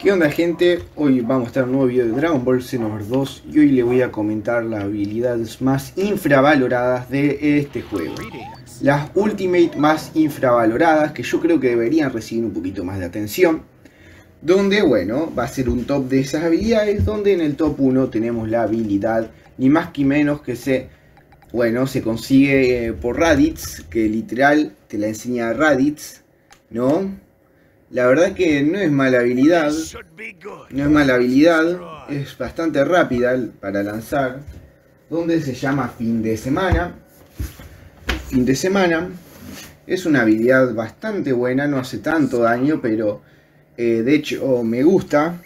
¿Qué onda, gente? Hoy vamos a estar en un nuevo video de Dragon Ball Xenoverse 2 y hoy le voy a comentar las habilidades más infravaloradas de este juego. Las Ultimate más infravaloradas que yo creo que deberían recibir un poquito más de atención. Donde, bueno, va a ser un top de esas habilidades, donde en el top 1 tenemos la habilidad, ni más ni menos que se consigue por Raditz, que literal te la enseña Raditz, ¿no? La verdad que no es mala habilidad, es bastante rápida para lanzar, donde se llama Fin de Semana. Fin de Semana es una habilidad bastante buena, no hace tanto daño, pero de hecho me gusta.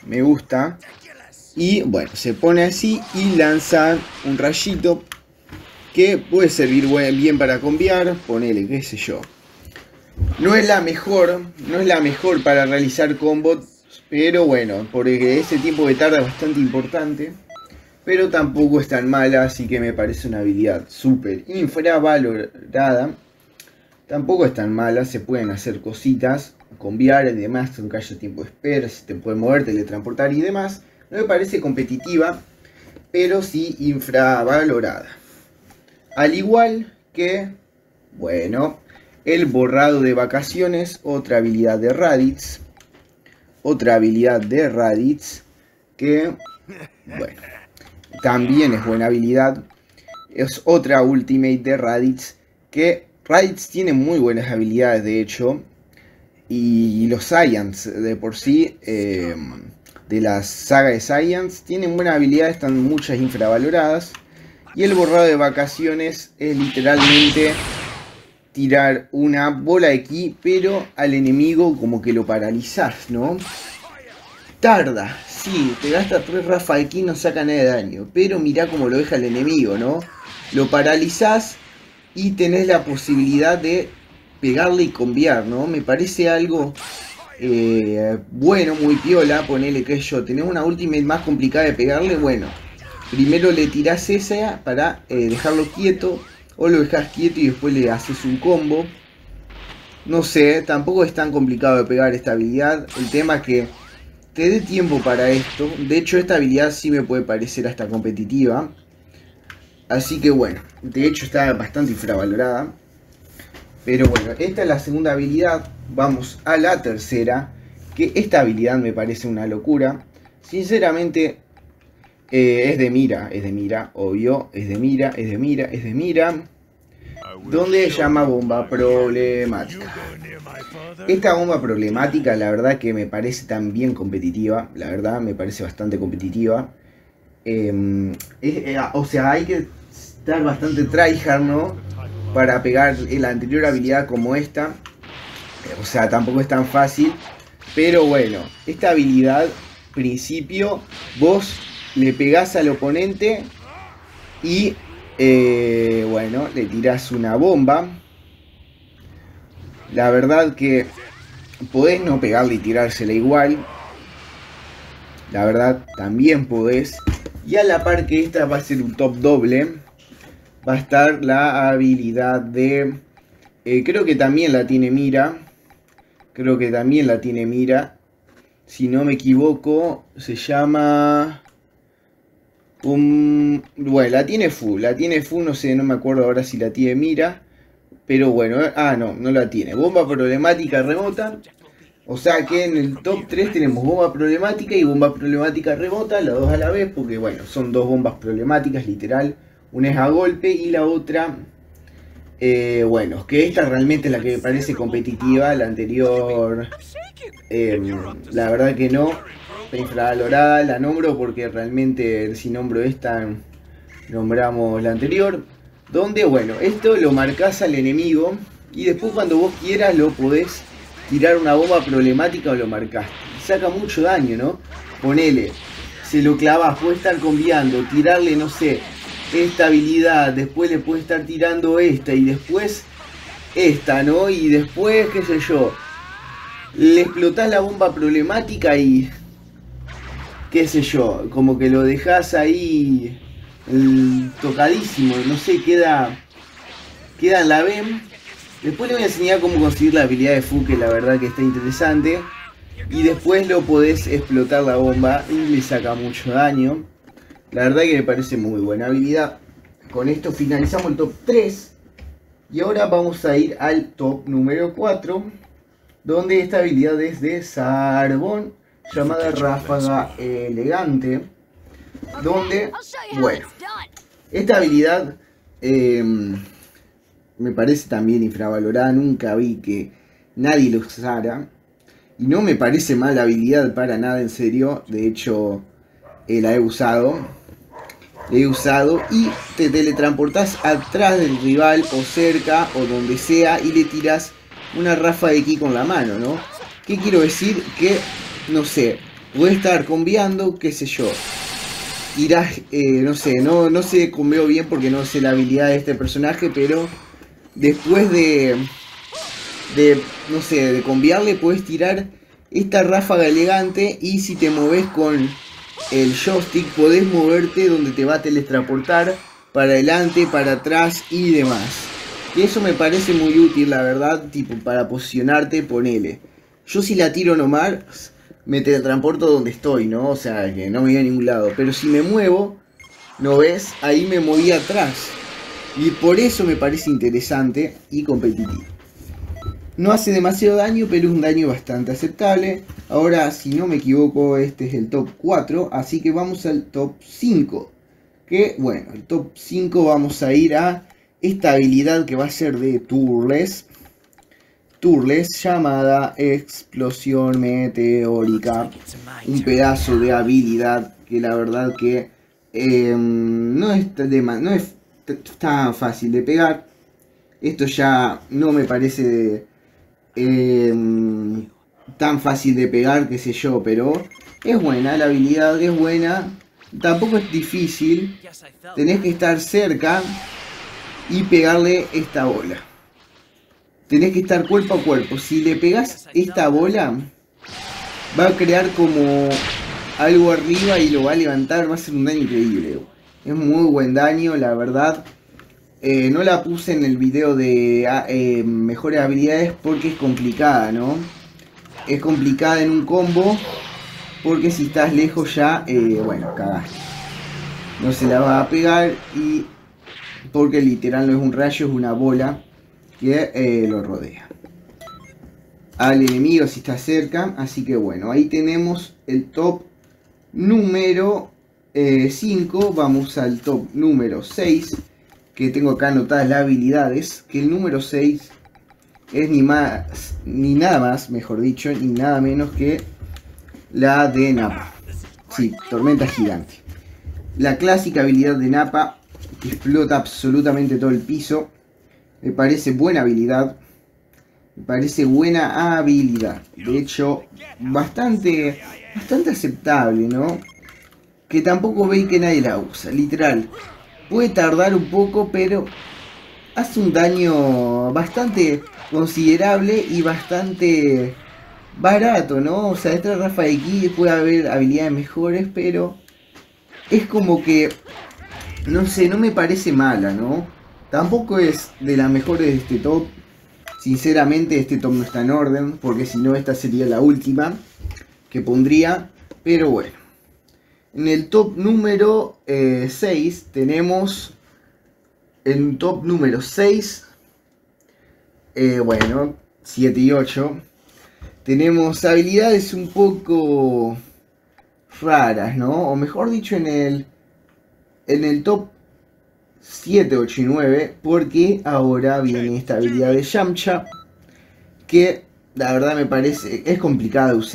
Y bueno, se pone así y lanza un rayito que puede servir bien para combiar, ponele, qué sé yo. No es la mejor para realizar combos, pero bueno, porque ese tiempo que tarda es bastante importante. Pero tampoco es tan mala, así que me parece una habilidad súper infravalorada. Tampoco es tan mala, se pueden hacer cositas, combiar y demás, aunque haya tiempo de espera, se te puede mover, teletransportar y demás. No me parece competitiva, pero sí infravalorada. Al igual que, bueno, el borrado de vacaciones, otra habilidad de Raditz. Que, bueno, también es buena habilidad. Es otra Ultimate de Raditz. Que Raditz tiene muy buenas habilidades, de hecho. Y los Saiyans, de por sí, de la saga de Saiyans, tienen buenas habilidades, están muchas infravaloradas. Y el borrado de vacaciones es literalmente tirar una bola de ki, pero al enemigo como que lo paralizás, ¿no? Tarda, sí, te gasta 3 ráfagas de ki, no saca nada de daño, pero mirá cómo lo deja el enemigo, ¿no? Lo paralizás y tenés la posibilidad de pegarle y combiar, ¿no? Me parece algo bueno, muy piola. Ponele que yo, tenés una ultimate más complicada de pegarle, bueno, primero le tirás esa para dejarlo quieto. O lo dejas quieto y después le haces un combo. No sé, tampoco es tan complicado de pegar esta habilidad. El tema es que te dé tiempo para esto. De hecho, esta habilidad sí me puede parecer hasta competitiva. Así que bueno, de hecho está bastante infravalorada. Pero bueno, esta es la segunda habilidad. Vamos a la tercera. Que esta habilidad me parece una locura. Sinceramente, es de mira, obvio, es de mira. Donde se llama bomba problemática. Esta bomba problemática, la verdad que me parece también competitiva. La verdad, me parece bastante competitiva. O sea, hay que estar bastante tryhard, ¿no? Para pegar la anterior habilidad como esta. O sea, tampoco es tan fácil. Pero bueno, esta habilidad, principio, vos le pegás al oponente y bueno, le tirás una bomba. La verdad que podés no pegarle y tirársela igual. La verdad también podés. Y a la par que esta va a ser un top doble, va a estar la habilidad de... creo que también la tiene mira. Si no me equivoco, se llama... bueno, la tiene full, no sé, no me acuerdo ahora si la tiene mira. Pero bueno, no la tiene. Bomba problemática remota. O sea que en el top 3 tenemos bomba problemática y bomba problemática remota, las dos a la vez, porque bueno, son dos bombas problemáticas, literal. Una es a golpe y la otra, bueno, que esta realmente es la que me parece competitiva. La anterior, la verdad que no. Está infravalorada, la nombro porque realmente si nombro esta, nombramos la anterior. Donde, bueno, esto lo marcas al enemigo y después cuando vos quieras lo podés tirar una bomba problemática o lo marcás. Saca mucho daño, ¿no? Ponele, se lo clavas, puede estar combiando, tirarle, no sé, esta habilidad, después le puede estar tirando esta y después esta, ¿no? Y después, qué sé yo, le explotás la bomba problemática y... qué sé yo, como que lo dejas ahí tocadísimo, no sé, queda en la B. Después le voy a enseñar cómo conseguir la habilidad de Fu, que la verdad que está interesante. y después lo podés explotar la bomba y le saca mucho daño. La verdad que me parece muy buena habilidad. Con esto finalizamos el top 3. Y ahora vamos a ir al top número 4, donde esta habilidad es de Zarbon, llamada Ráfaga Elegante. Donde, bueno, esta habilidad me parece también infravalorada. Nunca vi que nadie lo usara. Y no me parece mala habilidad para nada, en serio. De hecho, la he usado. Y te teletransportás atrás del rival o cerca o donde sea y le tiras una ráfaga de ki con la mano, ¿no? ¿Qué quiero decir? Que, no sé, puede estar combiando, qué sé yo. Irás, no sé, no sé combeo bien porque no sé la habilidad de este personaje, pero después no sé, de combiarle puedes tirar esta ráfaga elegante y si te moves con el joystick podés moverte donde te va a teletransportar para adelante, para atrás y demás. Y eso me parece muy útil, la verdad, tipo para posicionarte, ponele. Yo si la tiro nomás, me teletransporto donde estoy, ¿no? O sea, que no me voy a ningún lado. Pero si me muevo, ¿no ves? Ahí me moví atrás. Y por eso me parece interesante y competitivo. No hace demasiado daño, pero es un daño bastante aceptable. Ahora, si no me equivoco, este es el top 4. Así que vamos al top 5. Que, bueno, el top 5 vamos a ir a esta habilidad que va a ser de Turles. Llamada Explosión Meteórica. Un pedazo de habilidad que la verdad que no es tan fácil de pegar. Esto ya no me parece tan fácil de pegar, qué sé yo, pero es buena, la habilidad es buena. Tampoco es difícil. Tenés que estar cerca y pegarle esta bola. Tenés que estar cuerpo a cuerpo. Si le pegas esta bola, va a crear como algo arriba y lo va a levantar. Va a ser un daño increíble. Es muy buen daño, la verdad. No la puse en el video de mejores habilidades porque es complicada, ¿no? Es complicada en un combo. Porque si estás lejos ya, bueno, cagaste. No se la va a pegar y... porque literal no es un rayo, es una bola que lo rodea al enemigo si está cerca. Así que bueno, ahí tenemos el top número 5. Vamos al top número 6, que tengo acá anotadas las habilidades. Que el número 6 es ni más ni nada más, mejor dicho, ni nada menos que la de Nappa. Sí, tormenta gigante. La clásica habilidad de Nappa que explota absolutamente todo el piso. Me parece buena habilidad. Me parece buena habilidad. De hecho, bastante aceptable, ¿no? Que tampoco veis que nadie la usa. Literal. Puede tardar un poco, pero hace un daño bastante considerable y bastante barato, ¿no? O sea, esta Rafa de ki puede haber habilidades mejores, pero es como que, no sé, no me parece mala, ¿no? Tampoco es de las mejores de este top. Sinceramente este top no está en orden, porque si no esta sería la última que pondría. Pero bueno. En el top número 6 tenemos... En top número 6, bueno, 7 y 8, tenemos habilidades un poco raras, ¿no? O mejor dicho, en el top 7, 8 y 9, porque ahora viene esta habilidad de Yamcha, que la verdad me parece, es complicada de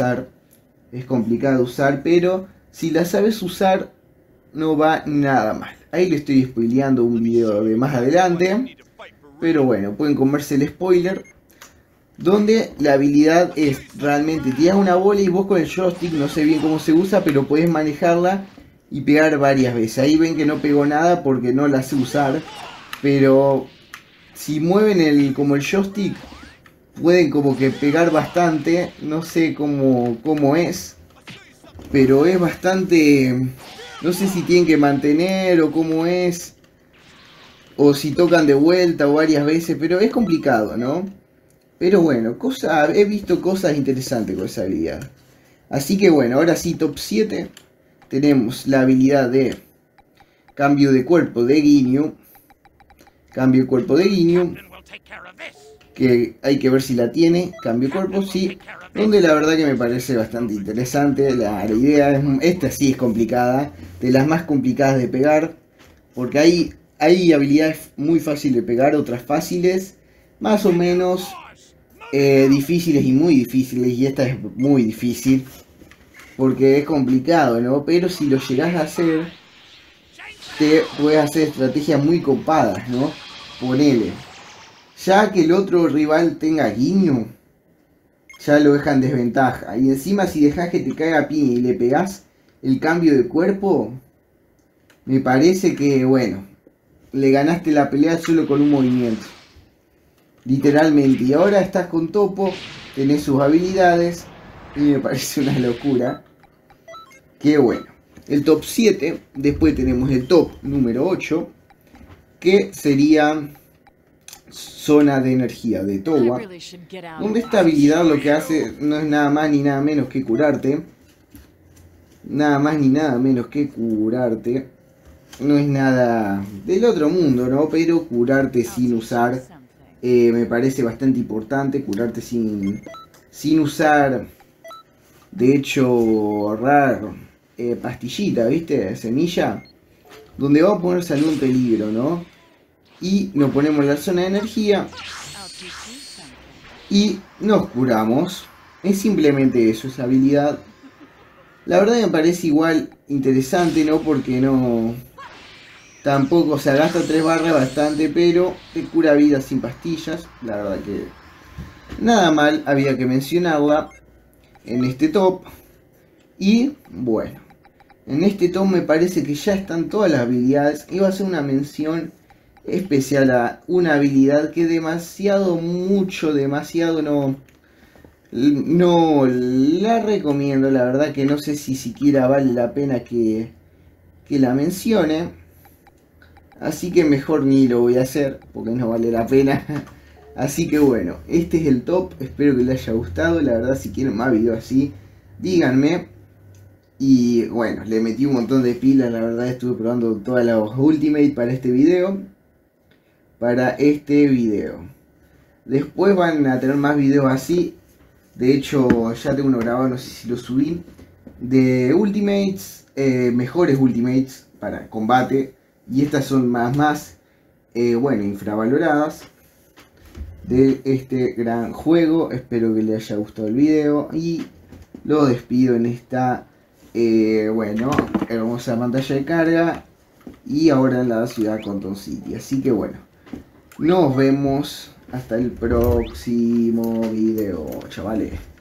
usar, pero si la sabes usar no va nada mal. Ahí le estoy spoileando un video de más adelante, pero bueno, pueden comerse el spoiler, donde la habilidad es realmente tiras una bola y vos con el joystick, no sé bien cómo se usa, pero puedes manejarla y pegar varias veces. Ahí ven que no pegó nada porque no la sé usar, pero si mueven como el joystick pueden como que pegar bastante. No sé cómo es, pero es bastante... No sé si tienen que mantener o cómo es, o si tocan de vuelta o varias veces, pero es complicado, ¿no? Pero bueno, he visto cosas interesantes con esa habilidad. Así que bueno, ahora sí, top 7. Tenemos la habilidad de cambio de cuerpo de Ginyu. Cambio de cuerpo de Ginyu. Que hay que ver si la tiene. Cambio de cuerpo, sí. Donde la verdad que me parece bastante interesante. La idea es, esta sí es complicada. De las más complicadas de pegar. Porque hay habilidades muy fáciles de pegar, otras fáciles. Más o menos difíciles y muy difíciles. Y esta es muy difícil. Porque es complicado, ¿no? Pero si lo llegas a hacer, te puedes hacer estrategias muy copadas, ¿no? Ponele. Ya que el otro rival tenga Ginyu, ya lo deja en desventaja. Y encima si dejas que te caiga a piña y le pegás el cambio de cuerpo, me parece que, bueno, le ganaste la pelea solo con un movimiento. Literalmente. Y ahora estás con Toppo, tenés sus habilidades, y me parece una locura. Que bueno. El top 7, después tenemos el top número 8, que sería zona de energía de Towa, donde esta habilidad lo que hace no es nada más ni nada menos que curarte. Nada más ni nada menos que curarte. No es nada del otro mundo, ¿no? Pero curarte sin usar me parece bastante importante. Curarte sin usar, de hecho, ahorrar pastillita, ¿viste? Semilla. Donde va a poner salud en peligro, ¿no? Y nos ponemos en la zona de energía y nos curamos. Es simplemente eso, esa habilidad. La verdad me parece igual interesante, ¿no? Porque no... Tampoco, o sea, gasta 3 barras bastante, pero te cura vida sin pastillas. La verdad que nada mal, había que mencionarla en este top. Y bueno, en este top me parece que ya están todas las habilidades. Iba a hacer una mención especial a una habilidad que demasiado no la recomiendo. La verdad que no sé si siquiera vale la pena que la mencione, así que mejor ni lo voy a hacer porque no vale la pena. Así que bueno, este es el top, espero que les haya gustado. La verdad, si quieren más videos así, díganme. Y bueno, le metí un montón de pilas, la verdad estuve probando todas las Ultimate para este video. Después van a tener más videos así. De hecho, ya tengo uno grabado, no sé si lo subí. De Ultimates, mejores Ultimates para combate. Y estas son más bueno, infravaloradas de este gran juego. Espero que les haya gustado el video. Y lo despido en esta, bueno, hermosa pantalla de carga. Y ahora en la ciudad Conton City. Así que bueno. Nos vemos hasta el próximo video, chavales.